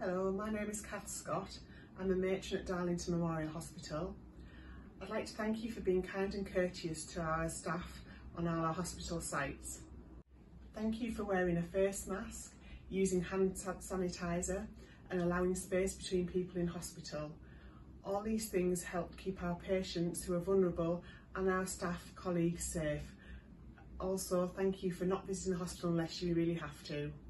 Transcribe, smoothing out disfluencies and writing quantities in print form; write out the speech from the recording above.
Hello, my name is Cath Scott. I'm a matron at Darlington Memorial Hospital. I'd like to thank you for being kind and courteous to our staff on our hospital sites. Thank you for wearing a face mask, using hand sanitizer and allowing space between people in hospital. All these things help keep our patients who are vulnerable and our staff colleagues safe. Also, thank you for not visiting the hospital unless you really have to.